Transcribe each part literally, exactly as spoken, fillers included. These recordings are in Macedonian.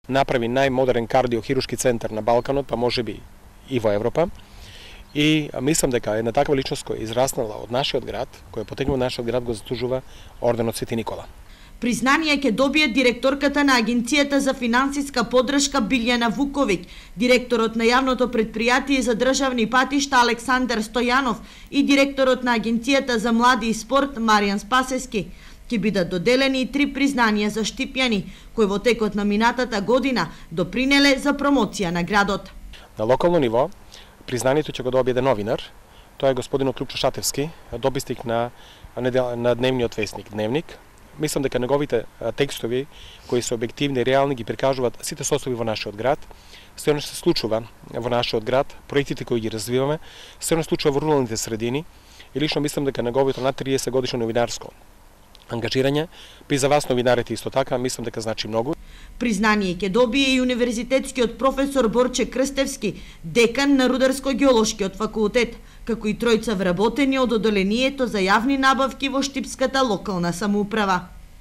Направи најмодерен кардиохирушки центар на Балканот, па можеби и во Европа. И мислам дека една таква личност која е израснала од нашиот град, која потекнува од нашиот град, го заслужува орденот Свети Никола. Признание ќе добие директорката на Агенцијата за финансиска поддршка Билјана Вуковиќ, директорот на јавното претпријатие за државни патишта Александар Стојанов и директорот на Агенцијата за млади и спорт Маријан Спасески. Ќе бидат доделени и три признанија за штипјани, кои во текот на минатата година допринеле за промоција на градот. На локално ниво, признанието ќе го добие еден новинар, тоа е господинот Лупчо Шатевски, дописник на, на дневниот вестник Дневник. Мислам дека неговите текстови, кои се објективни и реални, ги прикажуваат сите состојби во нашиот град, се оно што се случува во нашиот град, проектите кои ги развиваме, се оно случува во руралните средини, и лично мислам дека неговото над триесет годишно новинарско ангажирање, при за вас новинарите исто така, мислам дека значи многу. Признание ќе добие и универзитетскиот професор Борче Крстевски, декан на Рударско-геолошкиот факултет, како и тројца вработени од одделението за јавни набавки во Штипската локална самоуправа.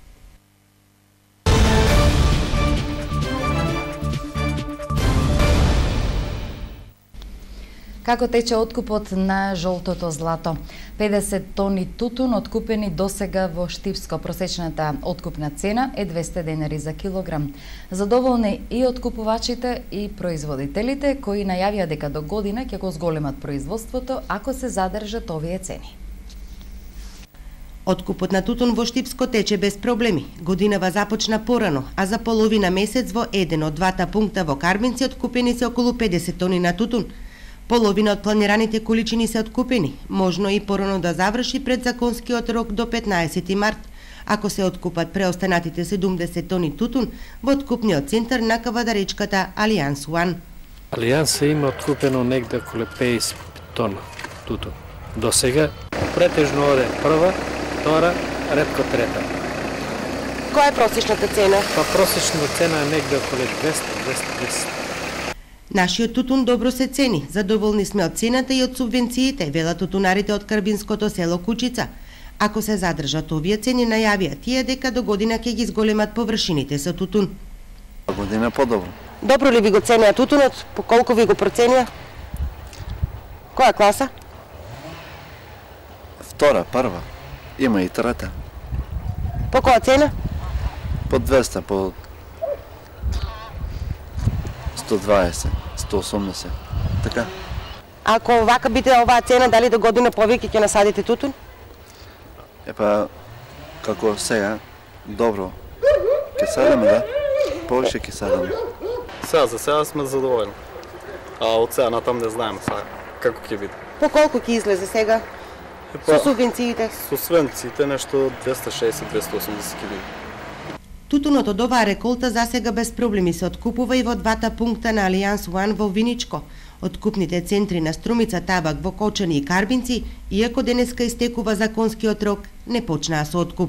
Како тече откупот на жолтото злато? педесет тони тутун откупени досега во Штипско. Просечната откупна цена е двесте денари за килограм. Задоволни и откупувачите и производителите кои најавија дека до година ќе го зголемат производството ако се задржат овие цени. Откупот на тутун во Штипско тече без проблеми. Годинава започна порано, а за половина месец во еден од двата пункта во Карбинци откупени се околу педесет тони на тутун. Половина од планираните количини се откупени, можно и порано да заврши пред законскиот рок до петнаесети март, ако се откупат преостанатите седумдесет тони тутун во откупниот центар на кавадаречката Алијанс Уан. Алијанса има откупено негде околу педесет тона тутун. До сега претежно оде прва, втора, ретко трета. Која е просечната цена? Па просечната цена е негде околу двесте до двесте и десет. Нашиот тутун добро се цени, задоволни сме од цената и од субвенциите, велат тутунарите од карбинското село Кучица. Ако се задржат овие цени, најавија тие дека до година ќе ги зголемат површините со тутун. Година подобро. Добро ли ви го ценеа тутунот? По колку ви го проценија? Која класа? Втора, прва. Има и трета. По која цена? По двесте, по сто дваесет, сто осумдесет. Така. Ако вака биде оваа цена, дали до година повеќе ќе насадите тутун? Епа, како сега, добро. Ке садаме, да? Повеќе ке садаме. Сега, за сега сме задоволни. А од сега натам не знаеме сега како ќе биде. По колку ќе излезе сега? Епа, со субвенциите? Со субвенциите нешто двесте шеесет до двесте осумдесет ќе биде. Тутунот од оваа реколта засега без проблеми се откупува и во двата пункта на Алијанс Уан во Виничко. Откупните центри на Струмица, Табак, во Кочани и Карбинци, иако денеска истекува законскиот рок, не почнаа со откуп.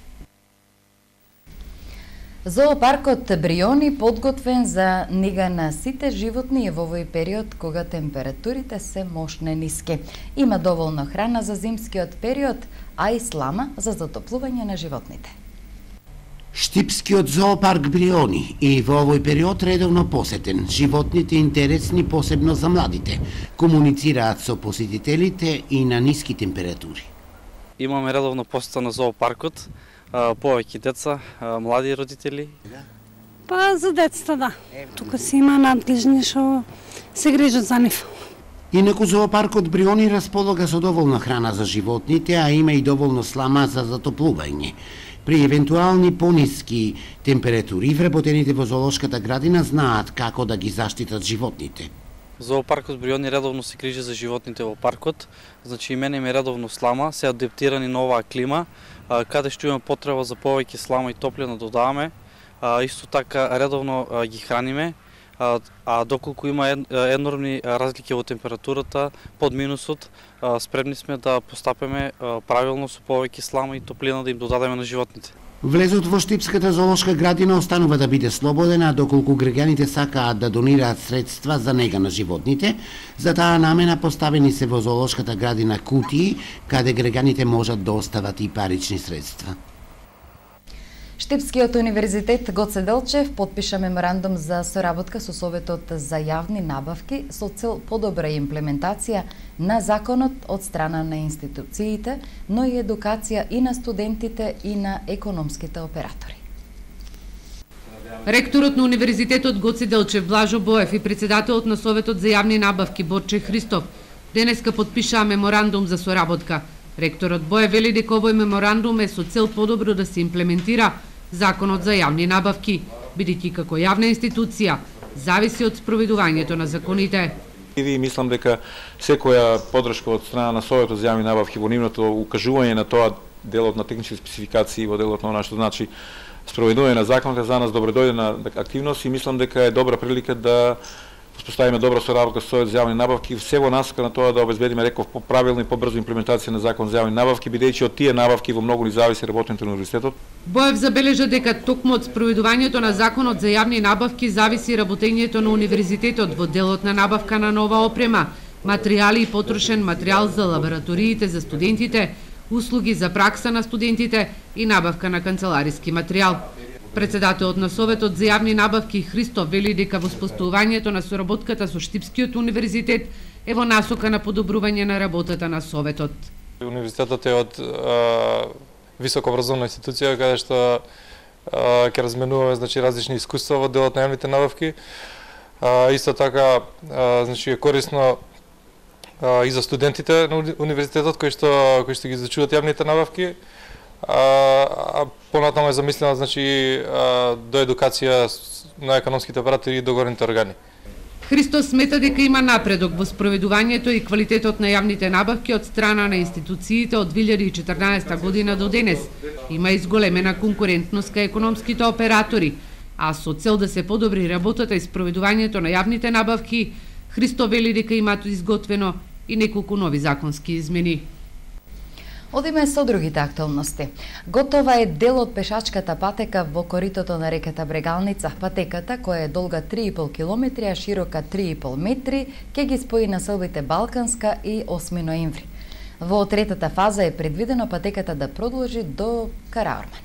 Зоопаркот Бриони подготвен за нега на сите животни во овој период кога температурите се мощно ниски. Има доволно храна за зимскиот период, а и слама за затоплување на животните. Штипскиот зоопарк Бриони и во овој период редовно посетен. Животните интересни посебно за младите. Комуницираат со посетителите и на ниски температури. Имаме редовно посета на зоопаркот, повеќе деца, млади родители. Па за децата, да. Тука си има надлежни што се грижат за нив. Инаку зоопаркот Бриони располага со доволна храна за животните, а има и доволно слама за затоплување. При евентуални пониски температури, вработените во зоолошката градина знаат како да ги заштитат животните. Зоопаркот Бриони редовно се грижи за животните во паркот, значи и мене им е редовно слама, се адаптирани на оваа клима, каде што има потреба за повеќе слама и топлина додаваме, исто така редовно ги храниме, а доколку има енормни разлики во температурата под минусот, спремни сме да постапеме правилно со повеќе слама и топлина да им додадеме на животните. Влезот во Штипската зоолошка градина останува да биде слободен, а доколку граѓаните сакаат да донираат средства за нега на животните, за таа намена поставени се во зоолошката градина кутии, каде граѓаните можат да остават и парични средства. Штипскиот универзитет Гоце Делчев подпиша меморандум за соработка со Советот за јавни набавки со цел подобра имплементација на законот од страна на институциите, но и едукација и на студентите и на економските оператори. Ректорот на Универзитетот Гоце Делчев Блажо Боев и председателот на Советот за јавни набавки Борче Христов денеска подпишаа меморандум за соработка. Ректорот Боев вели дека овој меморандум е со цел подобро да се имплементира Законот за јавни набавки, бидејќи како јавна институција зависи од спроведувањето на законите. И мислам дека секоја подршка од страна на Советот за јавни набавки во нивното укажување на тоа делот на технички спецификации во делот на она што значи спроведување на законите за нас добредојдена активност и мислам дека е добра прилика да поставиме добра соработка со Совет за јавни набавки, се во насока на тоа да обезбедиме, реков, поправилна и побрза имплементација на Закон за јавни набавки, бидејќи од тие набавки во многу ни зависи работењето на универзитетот. Боев забележа дека токму од спроведувањето на Законот за јавни набавки зависи работењето на универзитетот во делот на набавка на нова опрема, материјали и потрошен материјал за лабораториите за студентите, услуги за пракса на студентите и набавка на канцелариски материјал. Председателот на Советот за јавни набавки Христов вели дека воспоставувањето на соработката со Штипскиот универзитет е во насока на подобрување на работата на Советот. Универзитетот е од високообразовна институција каде што ќе разменуваме значи различни искуства во делот на јавните набавки. А, исто така а, значи е корисно а, и за студентите на универзитетот кои што кои што ги изучуваат јавните набавки. А, а понатаму е замислена значи а, до едукација на економските оператори и договорните органи. Христос смета дека има напредок во спроведувањето и квалитетот на јавните набавки од страна на институциите од две илјади и четрнаесета година до денес. Има изголемена конкурентност кај економските оператори, а со цел да се подобри работата и спроведувањето на јавните набавки, Христо вели дека имаат изготвено и неколку нови законски измени. Одиме со другите актуалности. Готова е дел од пешачката патека во коритото на реката Брегалница. Патеката, која е долга три и пол километри, а широка три и пол метри, ќе ги спои населбите Балканска и осми ноември. Во третата фаза е предвидено патеката да продолжи до Караорман.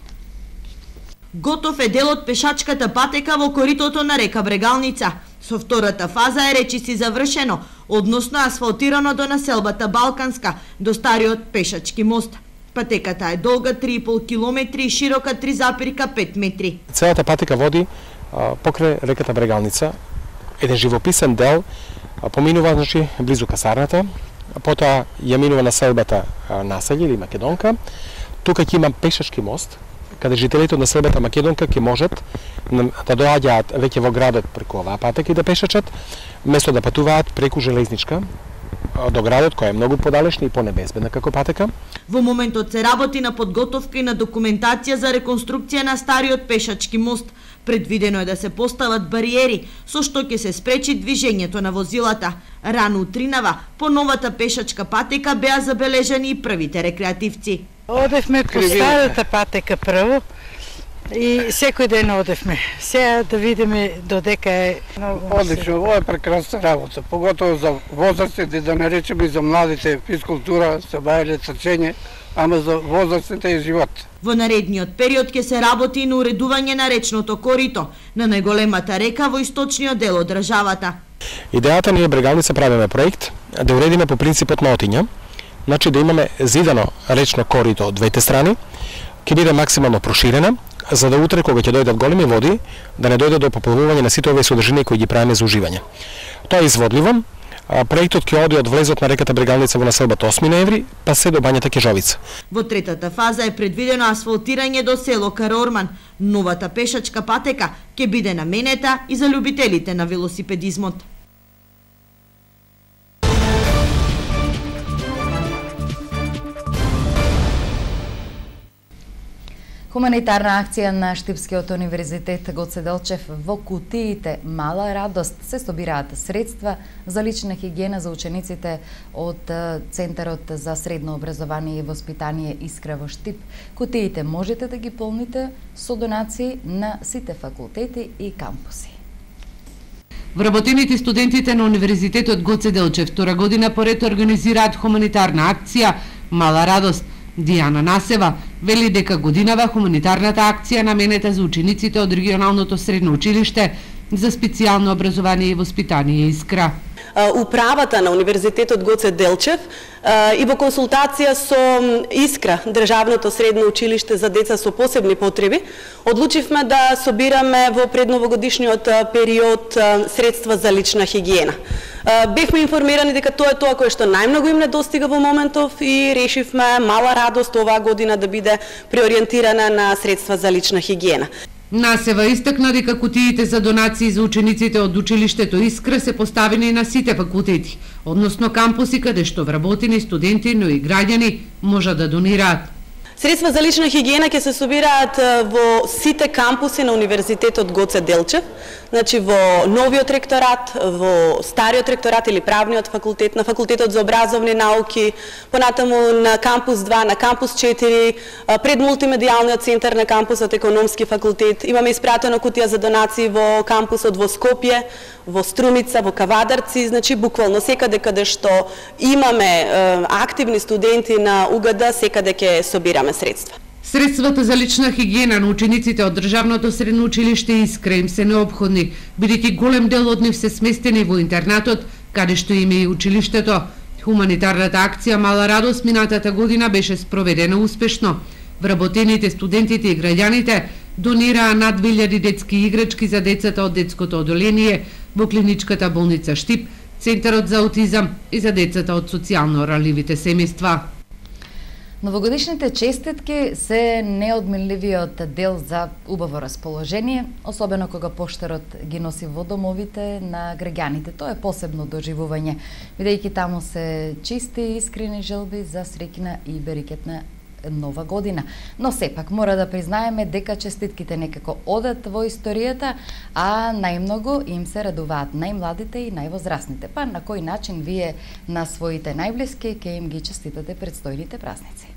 Готов е дел од пешачката патека во коритото на река Брегалница. Со втората фаза е речиси завршено, односно асфалтирано до населбата Балканска, до стариот пешачки мост. Патеката е долга три и пол километри и широка три запирка пет метри. Целата патека води а, покрај реката Брегалница. Еден живописен дел а, поминува значи близу касарната, потоа ја минува населбата а, Населје или Македонка. Тука ќе има пешачки мост, каде жителите од населбата Македонка ќе можат да доаѓаат веќе во градот преку оваа патека и да пешачат, место да патуваат преку железничка до градот, која е многу подалечна и понебезбедна како патека. Во моментот се работи на подготовка и на документација за реконструкција на стариот пешачки мост. Предвидено е да се постават бариери, со што ќе се спречи движењето на возилата. Рано утринава, по новата пешачка патека беа забележани и првите рекреативци. Одевме по старата патека прво и секој ден одевме. Сега да видиме додека е одлично, ова е прекрасна работа, поготово за возрастните, да не речеме и за младите, физкултура, сабајле, црчење, ама за возрастните е живот. Во наредниот период ќе се работи и на уредување на речното корито, на најголемата река во источниот дел од државата. Идејата ни е Брегалница правиме проект да уредиме по принципот на Отиња, значи да имаме зидано речно корито од двете страни, ќе биде максимално проширена, за да утре кога ќе дојдат големи води, да не дојде до пополнување на сите овие содржини кои ги правиме за уживање. Тоа е изводливо. Проектот ќе оди од влезот на реката Брегалница во населбата осми ноември, па се до бањата Кежовица. Во третата фаза е предвидено асфалтирање до село Караорман. Новата пешачка патека ќе биде наменета и за љубителите на велосипедизмот. Хуманитарна акција на Штипскиот универзитет Гоце Делчев во кутиите Мала радост се собираат средства за лична хигиена за учениците од Центарот за средно образование и воспитание Искра во Штип. Кутиите можете да ги полните со донации на сите факултети и кампуси. Вработените студентите на Универзитетот Гоце Делчев втора година поред организираат хуманитарна акција Мала радост. Дијана Насева вели дека годинава хуманитарната акција наменета за учениците од регионалното средно училиште за специјално образование и воспитание Искра. Управата на Универзитетот Гоце Делчев и во консултација со Искра, Државното средно училиште за деца со посебни потреби, одлучивме да собираме во предновогодишниот период средства за лична хигиена. Бевме информирани дека тоа е тоа кое што најмногу им недостига во моментов и решивме мала радост оваа година да биде преориентирана на средства за лична хигиена. Насева истакна дека кутиите за донации за учениците од училиштето Искра се поставени на сите факултети, односно кампуси каде што вработени студенти, но и граѓани можат да донираат. Средства за лична хигиена ќе се собираат во сите кампуси на Универзитетот Гоце Делчев, значи во новиот ректорат, во стариот ректорат или правниот факултет, на факултетот за образовни науки, понатаму на кампус два, на кампус четири, пред мултимедијалниот центар на кампусот Економски факултет. Имаме испратено кутија за донации во кампусот во Скопје, во Струмица, во Кавадарци, значи буквално секаде каде што имаме е, активни студенти на У Г Д, секаде ќе собираме средства. Средствата за лична хигиена на учениците од Државното средно училиште Искра им се необходни, бидејќи голем дел од нив се сместени во интернатот, каде што им е и училиштето. Хуманитарната акција Мала радост минатата година беше спроведена успешно. Вработените, студентите и граѓаните донираа над две илјади детски играчки за децата од детското одоление во клиничката болница Штип, Центарот за аутизам и за децата од социјално ранливите семејства. Новогодишните честитки се неодменливиот дел за убаво расположение, особено кога поштарот ги носи во домовите на граѓаните. Тоа е посебно доживување, бидејќи таму се чисти и искрени желби за среќна и берикетна нова година. Но сепак мора да признаеме дека честитките некако одат во историјата, а најмногу им се радуваат најмладите и највозрасните. Па на кој начин вие на своите најблиски ќе им ги честитате предстојните празници?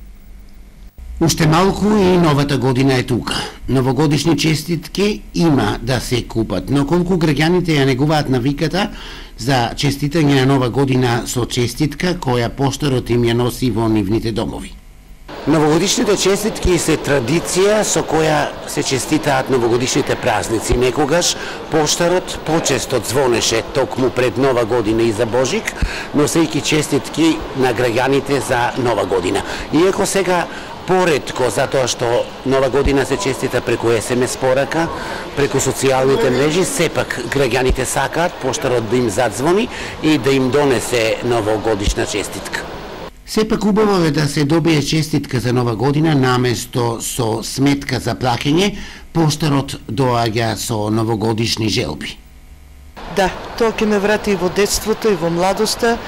Уште малку и новата година е тука. Новогодишни честитки има да се купат, но колку граѓаните ја негуваат навиката за честитање на нова година со честитка која поштарот им ја носи во нивните домови. Новогодишните честитки се традиција со која се честитаат новогодишните празници. Некогаш поштарот почесто звонеше токму пред нова година и за Божик, носејќи честитки на граѓаните за нова година. Иако сега поретко, затоа што нова година се честита преку С М С порака, преку социјалните мрежи, сепак граѓаните сакаат поштарот да им задзвони и да им донесе новогодишна честитка. Сепак убаво е да се добие честитка за нова година наместо со сметка за плаќање, поштарот доаѓа со новогодишни желби. Да, тоа ќе ме врати и во детството и во младоста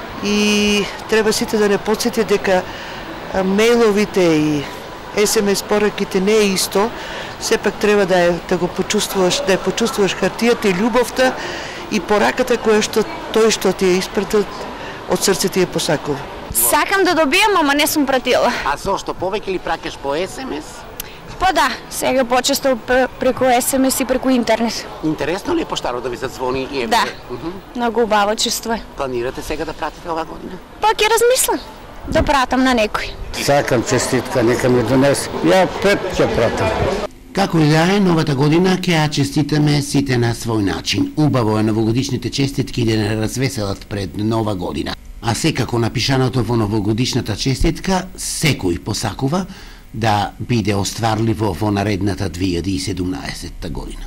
и треба сите да не потсети дека мејловите и С М С пораките не е исто, сепак треба да е, да го почувствуваш, да ја почувствуваш хартијата и љубовта и пораката која што тој што ти е испратил од срце ти е посакува. Сакам да добијам, ама не сум пратила. А зошто, повеќе ли праќаш по С М С? Па да, сега почесто преку С М С и преку интернет. Интересно ли е поштаро да ви задзвони? И да, многу убаво чувство е. Планирате сега да пратите оваа година? Па ќе размислам да пратам на некој. Сакам честитка, нека ми донесе. Ја пет ќе пратам. Како и да е, новата година ќе ја честитаме сите на свој начин. Убаво е новогодишните честитки да не развеселат пред нова година. А секако напишаното во новогодишната честитка, секој посакува да биде остварливо во наредната две илјади и седумнаесетта година.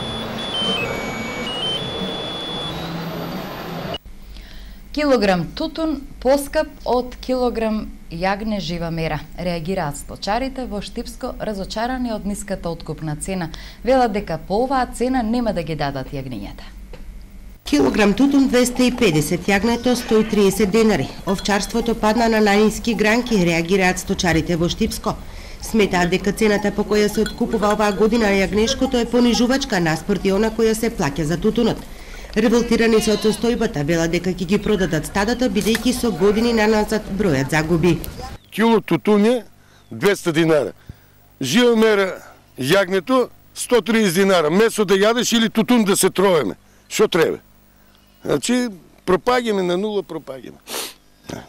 Килограм тутун поскап од килограм јагне жива мера. Реагираат сточарите во Штипско разочарани од ниската откупна цена. Велат дека по оваа цена нема да ги дадат јагнињата. Килограм тутун двесте и педесет, јагнето сто и триесет денари. Овчарството падна на најниски гранки, реагираат сточарите во Штипско. Сметаат дека цената по која се откупува оваа година јагнешкото е понижувачка наспроти она која се плаќа за тутунот. Револтирани се од состојбата, велат дека ќе ги продадат стадата бидејќи со години наназад бројат загуби. Кило тутун е двесте динара. Жива мера јагнето сто и триесет динара. Месо да јадеш или тутун да се троеме. Што треба? Значи, пропаѓаме на нула, пропаѓаме.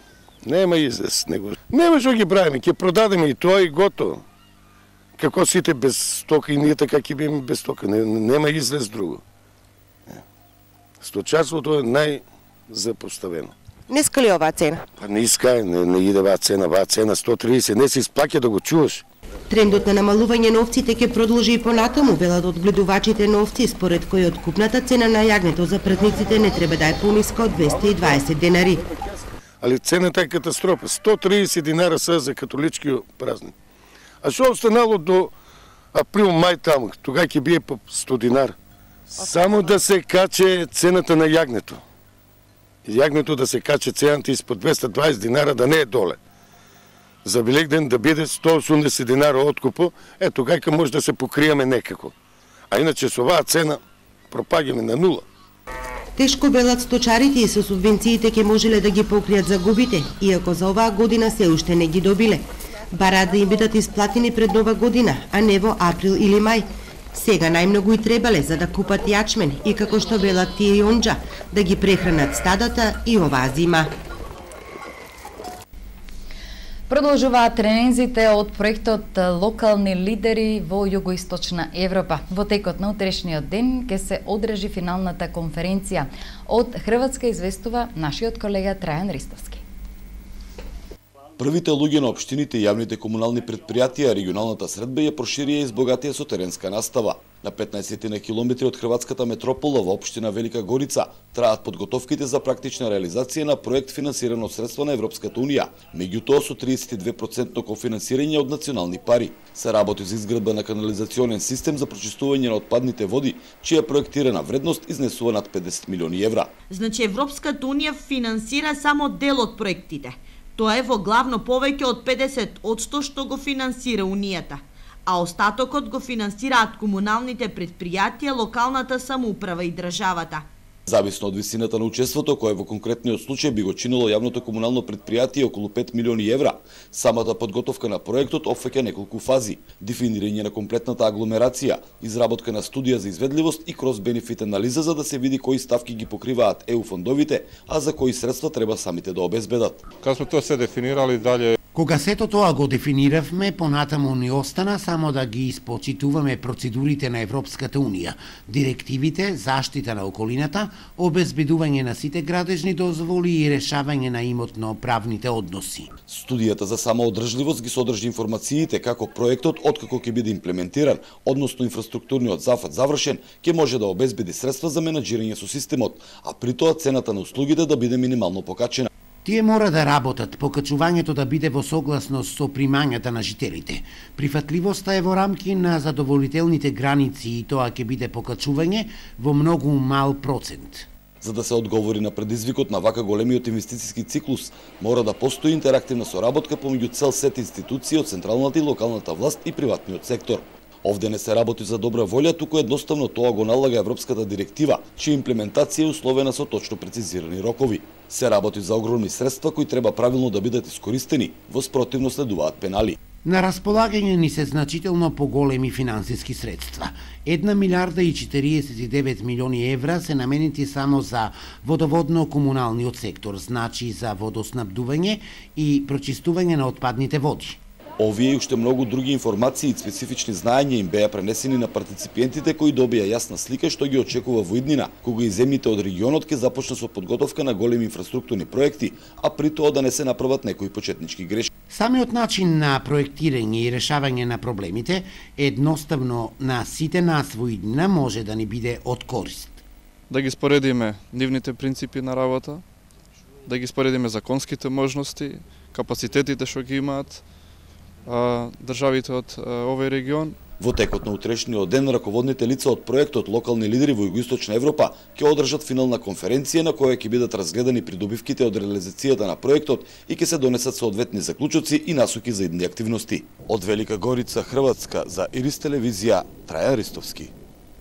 Нема излез него. Нема што ги правиме, ќе продадеме и тоа и готово. Како сите без стока и ние така ќе биеме без стока. Нема излез друго. Сточарството е најзапоставено. Не иска ли оваа цена? Па не иска, не, не иде оваа цена, оваа цена сто триесет, не се исплаќа да го чуваш. Трендот на намалување на овците ќе продолжи и понатаму, велат одгледувачите на овци, според кои откупната цена на јагнето за празниците не треба да е пониска од двесте и дваесет денари. Али цената е катастрофа, сто триесет динара са за католички празник. А што останало до април-мај таму, тога ќе бие по сто динара. Само да се каче цената на јагнето. Јагнето да се каче цената испод двесте и дваесет динара, да не е доле. За Великден да биде сто и осумдесет динара откупо, е тогајка може да се покриеме некако. А иначе со оваа цена пропаѓаме на нула. Тешко велат сточарите и со субвенциите ќе можеле да ги покријат загубите, иако за оваа година се уште не ги добиле. Бараат да им бидат исплатени пред нова година, а не во април или мај. Сега најмногу и требале за да купат јачмен и како што велат тие и онџа, да ги прехранат стадата и оваа зима. Продолжуваат тренинзите од проектот Локални лидери во Југоисточна Европа. Во текот на утрешниот ден ќе се одржи финалната конференција. Од Хрватска известува нашиот колега Трајан Ристовски. Првите луѓе на општините и јавните комунални предпријатија регионалната средба ја проширија и збогатија со теренска настава. На петнаесет на километри од хрватската метропола во општина Велика Горица траат подготовките за практична реализација на проект финансиран од средства на Европската унија, меѓутоа со тридесет и две проценти кофинансирање од национални пари. Се работи за изградба на канализационен систем за прочистување на отпадните води, чија проектирана вредност изнесува над педесет милиони евра. Значи Европската унија финансира само дел од проектите. Тоа е во главно повеќе од педесет одсто што го финансира Унијата, а остатокот го финансираат комуналните предпријатија, локалната самоуправа и државата. Зависно од висината на учеството, кое во конкретниот случај би го чинило јавното комунално предпријатие околу пет милиони евра, самата подготовка на проектот опфаќа неколку фази: дефинирање на комплетната агломерација, изработка на студија за изведливост и крос-бенефит анализа за да се види кои ставки ги покриваат е у фондовите, а за кои средства треба самите да обезбедат. Кога сме тоа се дефинирали дале. Кога сето тоа го дефиниравме, понатаму ни остана само да ги испочитуваме процедурите на Европската унија, директивите, заштита на околината, обезбедување на сите градежни дозволи и решавање на имотно-правните односи. Студијата за самоодржливост ги содржи информациите како проектот откако ќе биде имплементиран, односно инфраструктурниот зафат завршен, ќе може да обезбеди средства за менаџирање со системот, а при тоа цената на услугите да биде минимално покачена. Тие мора да работат, покачувањето да биде во согласност со примањата на жителите. Прифатливоста е во рамки на задоволителните граници и тоа ќе биде покачување во многу мал процент. За да се одговори на предизвикот на вака големиот инвестициски циклус, мора да постои интерактивна соработка помеѓу цел сет институции од централната и локалната власт и приватниот сектор. Овде не се работи за добра волја, туку едноставно тоа го налага Европската директива, чија имплементација е условена со точно прецизирани рокови. Се работи за огромни средства кои треба правилно да бидат искористени, во спротивно следуваат пенали. На располагање ни се значително поголеми финансиски средства. Една милиарда и четириесет и девет милиони евра се наменети само за водоводно-комуналниот сектор, значи за водоснабдување и прочистување на отпадните води. Овие и уште многу други информации и специфични знаења им беа пренесени на партиципентите кои добија јасна слика што ги очекува во иднина, кога и земјите од регионот ќе започне со подготовка на големи инфраструктурни проекти, а при тоа да не се направат некои почетнички грешки. Самиот начин на проектирање и решавање на проблемите едноставно на сите нас во иднина може да ни биде од корист. Да ги споредиме нивните принципи на работа, да ги споредиме законските можности, капацитетите што ги имаат државите од овој регион. Во текот на утрешниот ден, раководните лица од проектот Локални лидери во Југоисточна Европа ќе одржат финална конференција на која ќе бидат разгледани придобивките од реализацијата на проектот и ќе се донесат соодветни заклучоци и насоки за идни активности. Од Велика Горица, Хрватска, за Ирис телевизија, Трајан Ристовски.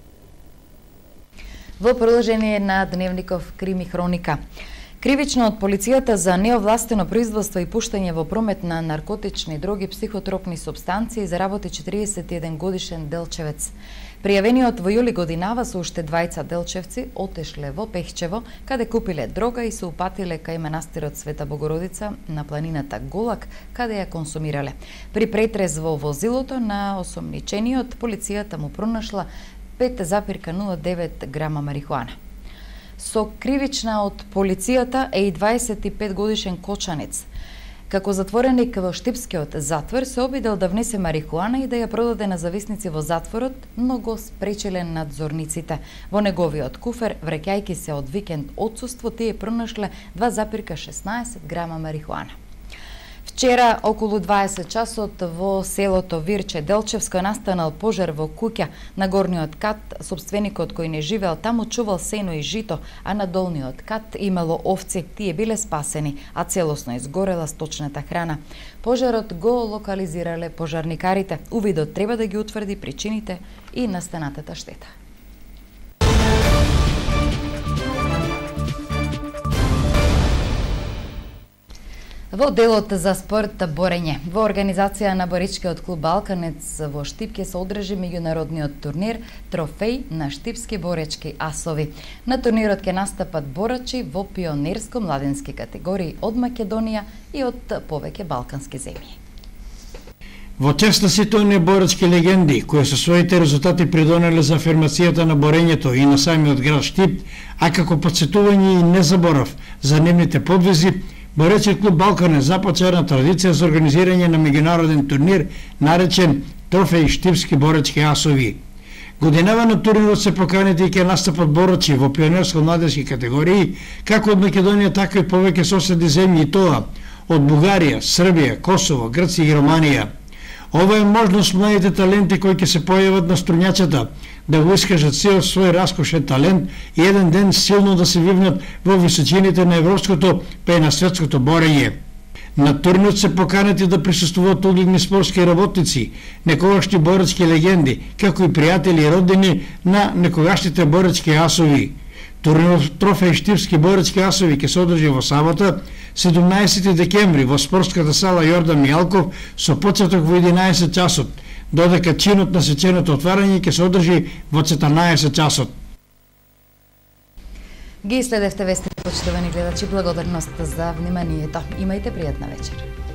Во продолжение на Дневников Крими хроника. Кривично од полицијата за неовластено производство и пуштање во промет на наркотични дроги, психотропни супстанции заработи четириесет и еден годишен делчевец. Пријавениот во јули годинава со уште двајца делчевци отешле во Пехчево, каде купиле дрога и се упатиле кај манастирот Света Богородица на планината Голак, каде ја консумирале. При претрез во возилото на осомничениот, полицијата му пронашла пет запир нула девет грама марихуана. Со кривична од полицијата е и дваесет и пет годишен кочанец. Како затвореник во Штипскиот затвор се обидел да внесе марихуана и да ја продаде на зависници во затворот, но го спречиле надзорниците. Во неговиот куфер, враќајќи се од викенд отсуство, тие пронашле два запир шеснаесет грама марихуана. Вчера, околу дваесет часот, во селото Вирче Делчевско настанал пожар во куќа. На горниот кат, собственикот кој не живеел таму чувал сено и жито, а на долниот кат имало овци. Тие биле спасени, а целосно изгорела сточната храна. Пожарот го локализирале пожарникарите. Увидот треба да ги утврди причините и настанатата штета. Во делот за спорт борење, во организација на боричкиот клуб Балканец во Штип ќе се одржи меѓународниот турнир Трофеј на штипски боречки асови. На турнирот ќе настапат борачи во пионерско-младенски категории од Македонија и од повеќе балкански земји. Во чест на сите оние борачки легенди кои со своите резултати придонеле за афирмацијата на борењето и на самиот град Штип, а како потсетување и незаборав за нивните подвизи, Боречки клуб Балканец започна една традиција за организирање на меѓународен турнир наречен Трофеј штипски боречки асови. Годинава на турнирот се поканите и ќе настапат борачи во пионерско-младенски категории, како од Македонија, така и повеќе соседни земји, и тоа од Бугарија, Србија, Косово, Грција и Романија. Ова е можност младите таленти кои ќе се појават на струнјачата да го искажат сеот свој раскошен талент и еден ден силно да се вивнат во височините на европското па и на светското борење. На турнирот се поканети да присуствуваат угледни спортски работници, некогашни боречки легенди, како и пријатели и роднини на некогашните боречки асови. Турнирот Трофеј штипски боречки асови ќе се одржи во сабота, седумнаесети декември во спортската сала Јордан Мијалков со почеток во единаесет часот, додека чинот на свеченото отварање ќе се одржи во четрнаесет часот. Ги следевте вести, почитувани гледачи, благодарност за вниманието. Имајте пријатна вечер.